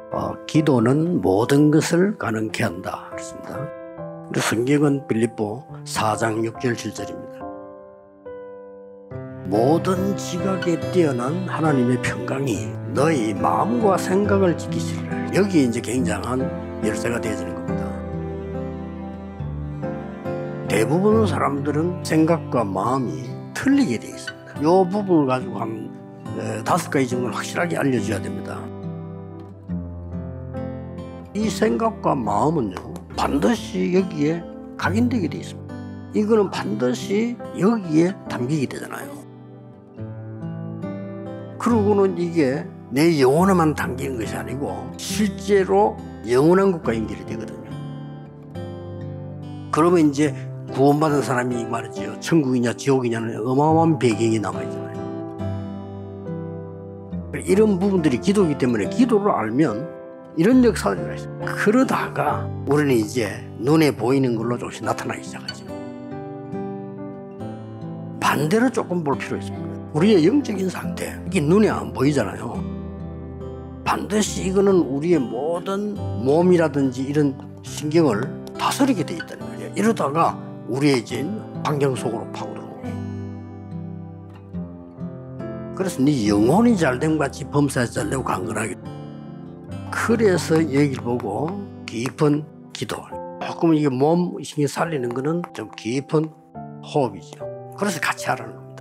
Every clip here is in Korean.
기도는 모든 것을 가능케 한다 그렇습니다. 성경은 빌립보 4장 6절 7절입니다. 모든 지각에 뛰어난 하나님의 평강이 너희 마음과 생각을 지키시리라. 여기에 이제 굉장한 열쇠가 되어지는 겁니다. 대부분 사람들은 생각과 마음이 틀리게 되어 있습니다. 이 부분을 가지고 한 5가지 정도는 확실하게 알려줘야 됩니다. 이 생각과 마음은요, 반드시 여기에 각인되게 되어 있습니다. 이거는 반드시 여기에 담기게 되잖아요. 그러고는 이게 내 영혼에만 담기는 것이 아니고 실제로 영원한 것과 연결이 되거든요. 그러면 이제 구원받은 사람이 말이죠, 천국이냐 지옥이냐는 어마어마한 배경이 남아있잖아요. 이런 부분들이 기도이기 때문에 기도를 알면 이런 역사가 있어요. 그러다가 우리는 이제 눈에 보이는 걸로 조금씩 나타나기 시작하죠. 반대로 조금 볼 필요 있습니다. 우리의 영적인 상태, 이게 눈에 안 보이잖아요. 반드시 이거는 우리의 모든 몸이라든지 이런 신경을 다스리게 돼 있다는 거예요. 이러다가 우리의 이제 환경 속으로 파고들고. 그래서 네 영혼이 잘된 것 같이 범사에 잘되고 강건하게. 그래서 여기를 보고 깊은 기도. 조금 이게 몸 신경 살리는 거는 좀 깊은 호흡이죠. 그래서 같이 하라는 겁니다.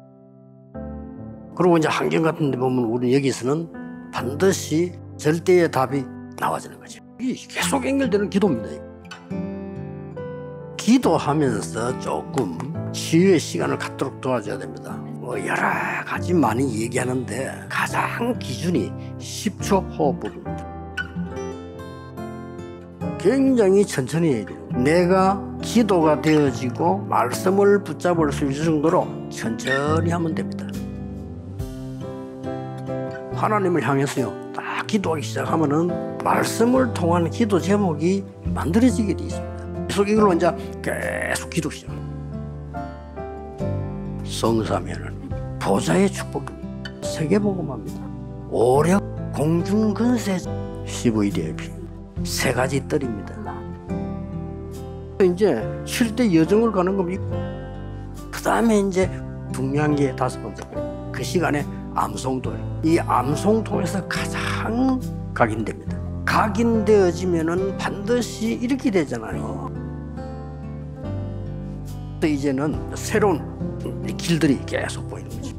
그리고 이제 환경 같은 데 보면 우리는 여기서는 반드시 절대의 답이 나와지는 거죠. 이게 계속 연결되는 기도입니다. 기도하면서 조금 치유의 시간을 갖도록 도와줘야 됩니다. 여러 가지 많이 얘기하는데 가장 기준이 10초 호흡법입니다. 굉장히 천천히 해야 돼요. 내가 기도가 되어지고 말씀을 붙잡을 수 있을 정도로 천천히 하면 됩니다. 하나님을 향해서요, 딱 기도하기 시작하면은 말씀을 통한 기도 제목이 만들어지게 되어 있습니다. 계속 이걸로 이제 계속 기도 시작. 성사면은 보좌의 축복입니다. 세계복음합니다. 오력, 공중근세, CVDIP 3가지 뜰입니다. 이제 쉴 때 여정을 가는 겁니다. 그 다음에 이제 중요한 게 5번째, 그 시간에 암송도예요. 이 암송통에서 가장 각인됩니다. 각인되어지면은 반드시 이렇게 되잖아요. 또 이제는 새로운 길들이 계속 보이는 거죠.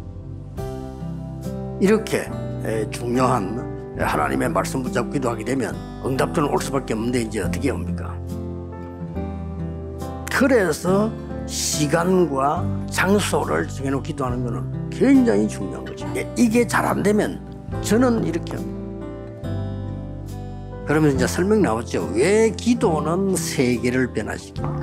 이렇게 중요한 하나님의 말씀 붙잡고 기도하게 되면 응답들은 올 수밖에 없는데 이제 어떻게 옵니까? 그래서 시간과 장소를 정해놓고 기도하는 것은 굉장히 중요한 거죠. 이게 잘 안 되면 저는 이렇게 합니다. 그러면 이제 설명 나왔죠. 왜 기도는 세계를 변화시킵니까?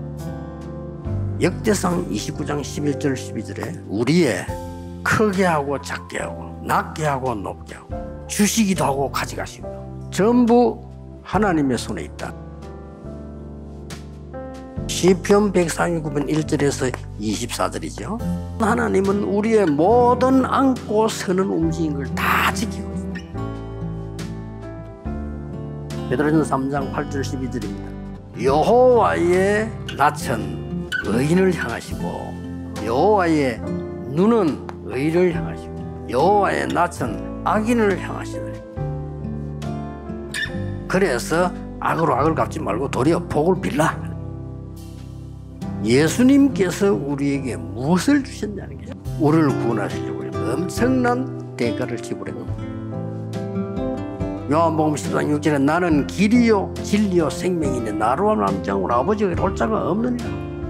역대상 29장 11절 12절에 우리의 크게 하고 작게 하고 낮게 하고 높게 하고 주시기도 하고 가져가시고 전부 하나님의 손에 있다. 시편 139편 1절에서 24절이죠. 하나님은 우리의 모든 앉고 서는 움직임을 다 지키고 있습니다. 베드로전서 3장 8절 12절입니다. 여호와의 낯은 의인을 향하시고 여호와의 눈은 의를 향하시고 여호와의 낯은 악인을 향하시더니 그래서 악으로 악을 갚지 말고 도리어 복을 빌라. 예수님께서 우리에게 무엇을 주셨냐는 게 우리를 구원하시려고 엄청난 대가를 지불한 겁니다. 요한복음 14장 6절에 나는 길이요 진리요 생명이니 나로 남지 않고 아버지에게 올 자가 없느니라.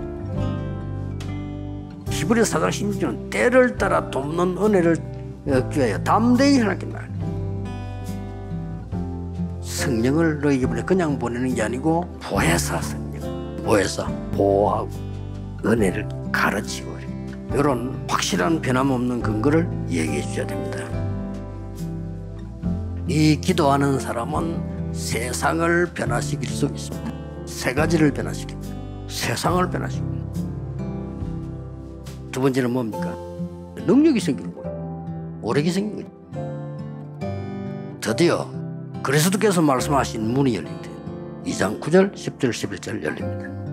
히브리서 4장 16절은 때를 따라 돕는 은혜를 얻기 위하여 담대히 하나님께 말. 성령을 너희에게 보내 그냥 보내는 게 아니고 보혜사 성령, 보혜사 보호하고 은혜를 가르치고 이런 확실한 변함없는 근거를 얘기해 주셔야 됩니다. 이 기도하는 사람은 세상을 변화시킬 수 있습니다. 3가지를 변화시킵니다. 세상을 변화시킵니다. 두 번째는 뭡니까? 능력이 생기는 거예요. 오력이 생기는 거예요. 드디어 그리스도께서 말씀하신 문이 열린대. 2장 9절, 10절, 11절 열립니다.